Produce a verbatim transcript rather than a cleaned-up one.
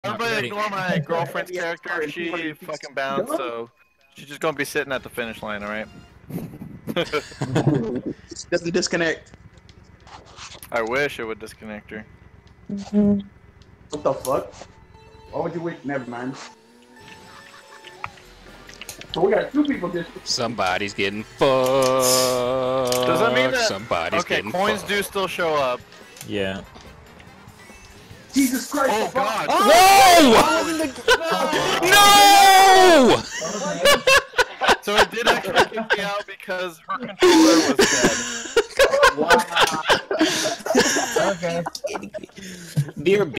Everybody ignore my girlfriend's character. She fucking bounced, so she's just gonna be sitting at the finish line, alright? Doesn't disconnect. I wish it would disconnect her. What the fuck? Why would you wait? Never mind. So we got two people just. Somebody's getting fucked. Does that mean that? Somebody's okay, getting coins fucked. do still show up. Yeah. Jesus Christ! Oh God! Whoa! No! So it did actually kick me out because her controller was dead. Wow. Okay. Dear B,